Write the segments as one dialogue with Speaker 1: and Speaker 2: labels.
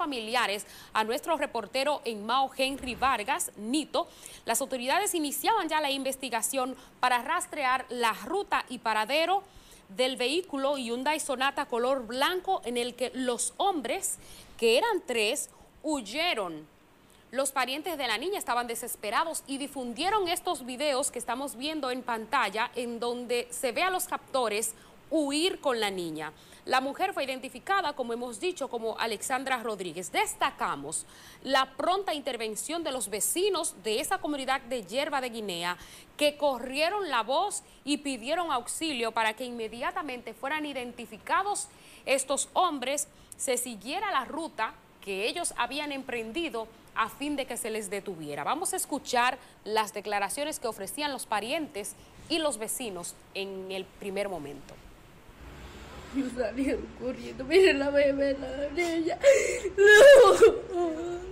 Speaker 1: familiares a nuestro reportero en Mao, Henry Vargas, Nito, las autoridades iniciaban ya la investigación para rastrear la ruta y paradero del vehículo Hyundai Sonata color blanco en el que los hombres, que eran 3, huyeron. Los parientes de la niña estaban desesperados y difundieron estos videos que estamos viendo en pantalla, en donde se ve a los captores huir con la niña. La mujer fue identificada, como hemos dicho, como Alexandra Rodríguez. Destacamos la pronta intervención de los vecinos de esa comunidad de Yerba de Guinea, que corrieron la voz y pidieron auxilio para que inmediatamente fueran identificados estos hombres, se siguiera la ruta que ellos habían emprendido a fin de que se les detuviera. Vamos a escuchar las declaraciones que ofrecían los parientes y los vecinos en el primer momento.
Speaker 2: Yo salieron corriendo, miren la bebé, la niña. No.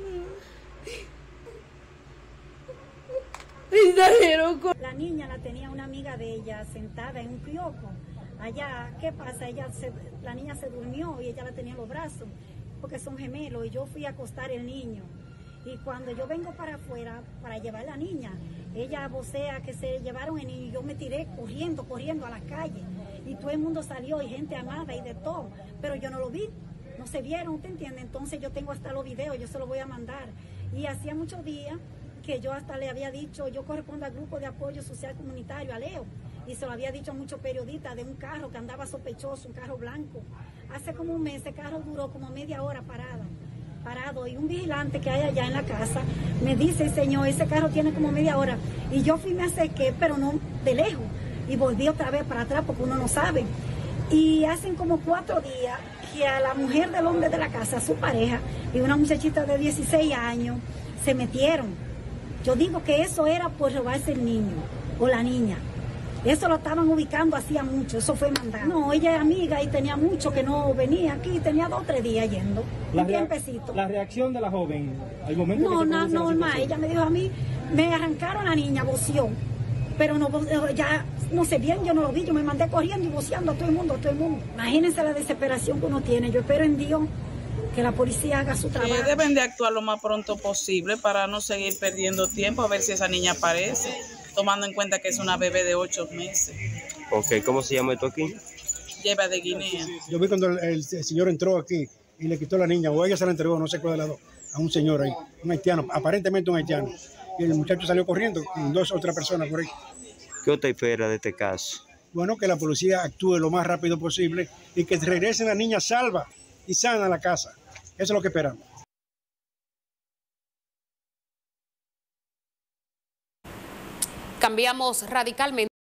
Speaker 2: Y salieron corriendo.
Speaker 3: La niña la tenía una amiga de ella sentada en un kiosco. Allá, ¿qué pasa? La niña se durmió y ella la tenía en los brazos, porque son gemelos, y yo fui a acostar el niño. Y cuando yo vengo para afuera para llevar a la niña, ella vocea que se llevaron el niño y yo me tiré corriendo a la calle. Y todo el mundo salió y gente amada y de todo, pero yo no lo vi, no se vieron, ¿te entiendes? Entonces yo tengo hasta los videos, yo se los voy a mandar. Y hacía muchos días que yo hasta le había dicho, yo correspondo al grupo de apoyo social comunitario, a Leo, y se lo había dicho a muchos periodistas de un carro que andaba sospechoso, un carro blanco. Hace como un mes, ese carro duró como media hora parado, y un vigilante que hay allá en la casa me dice, señor, ese carro tiene como media hora. Y yo fui, me acerqué, pero no de lejos, y volví otra vez para atrás porque uno no sabe. Y hacen como 4 días que a la mujer del hombre de la casa, a su pareja, y una muchachita de 16 años, se metieron. Yo digo que eso era por robarse el niño o la niña. Eso lo estaban ubicando hacía mucho, eso fue mandado. No, ella es amiga y tenía mucho que no venía aquí, tenía 2 o 3 días yendo, un tiempecito.
Speaker 4: ¿La reacción de la joven al momento que se produce la
Speaker 3: normal, ella me dijo a mí, me arrancaron la niña, voció, pero no, ya no sé bien, yo no lo vi, yo me mandé corriendo y voceando a todo el mundo, Imagínense la desesperación que uno tiene, yo espero en Dios que la policía haga su trabajo.
Speaker 5: Deben de actuar lo más pronto posible para no seguir perdiendo tiempo, a ver si esa niña aparece, tomando en cuenta que es una bebé de 8 meses.
Speaker 6: Ok, ¿cómo se llama esto aquí?
Speaker 5: Yerba de Guinea.
Speaker 4: Yo vi cuando el señor entró aquí y le quitó la niña, o ella se la entregó, no sé cuál de las dos, a un señor ahí, un haitiano, aparentemente un haitiano. Y el muchacho salió corriendo con 2 otras personas por ahí.
Speaker 6: ¿Qué usted espera de este caso?
Speaker 4: Bueno, que la policía actúe lo más rápido posible y que regrese la niña salva y sana a la casa. Eso es lo que esperamos.
Speaker 1: Cambiamos radicalmente.